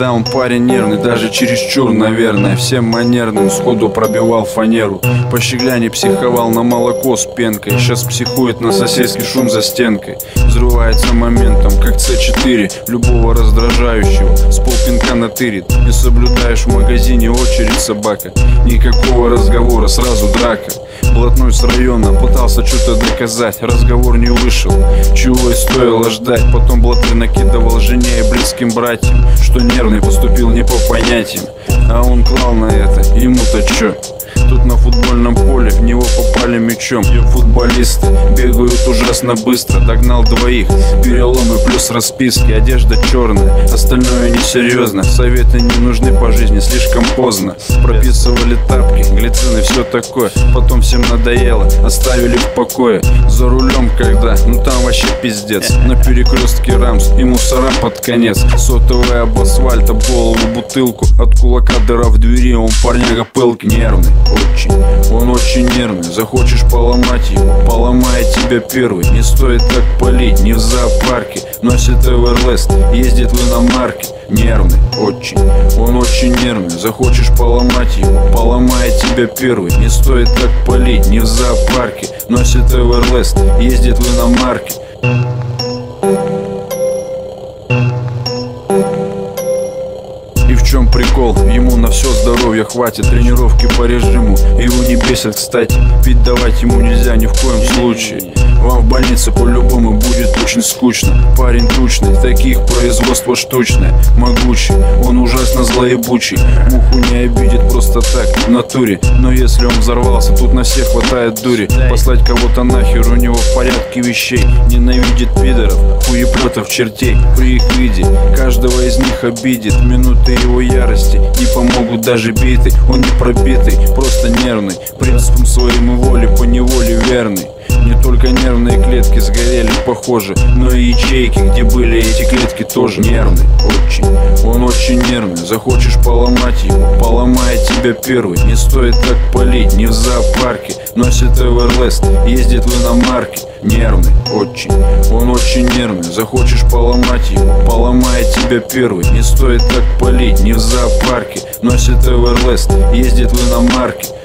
Да, он парень нервный, даже чересчур, наверное. Всем манерным, сходу пробивал фанеру. По щегляне психовал на молоко с пенкой. Сейчас психует на соседский шум за стенкой. Взрывается моментом, как С4 любого раздражающего. С полпинка натырит. Не соблюдаешь в магазине очередь, собака. Никакого разговора, сразу драка. Блатной с района пытался что-то доказать. Разговор не вышел, чего и стоило ждать. Потом блатной накидывал жене и близким братьям, что нервный поступил не по понятиям. А он клал на это, ему-то чё? Тут на футбольном поле в него попали мячом. Футболисты бегают ужасно быстро. Догнал двоих, переломы плюс расписки. Одежда черная, остальное несерьезно. Советы не нужны по жизни, слишком поздно. Прописывали тапки, глицины, все такое. Потом всем надоело, оставили в покое. За рулем когда, ну там вообще пиздец. На перекрестке Рамс и мусора под конец. Сотовый об асфальт, об голову бутылку. От кулака дыра в двери, он парняга пылкий. Нервный очень, он очень нервный. Захочешь поломать его, поломает тебя первый. Не стоит так палить, не в зоопарке. Носит Эверлест, ездит в иномарке. Нервный очень, он очень нервный. Захочешь поломать его, поломает тебя первый. Не стоит так палить, не в зоопарке. Носит Эверлест, ездит в иномарке. И в чем прикол? Ему на все здоровье хватит. Тренировки по режиму его не бесит, кстати. Ведь давать ему нельзя ни в коем случае. Вам в больнице по-любому будет очень скучно. Парень тучный, таких производство штучное. Могучий, он ужасно злоебучий. Муху не обидит просто так, в натуре. Но если он взорвался, тут на всех хватает дури. Послать кого-то нахер, у него в порядке вещей. Ненавидит пидоров, хуеплетов, чертей. При их виде каждого из них обидит. Минуты его ярости не помогут даже биты. Он не пробитый, просто нервный. Принципом своим и воле по неволе верный. Не только нервные клетки сгорели, похоже, но и ячейки, где были эти клетки, тоже нервный очень. Он очень нервный. Захочешь поломать его, поломает тебя первый. Не стоит так палить, не в зоопарке. Носит Эверлест, ездит в иномарке. Нервный очень, он очень нервный. Захочешь поломать его, поломает тебя первый. Не стоит так палить, не в зоопарке. Носит Эверлест, ездит в иномарке.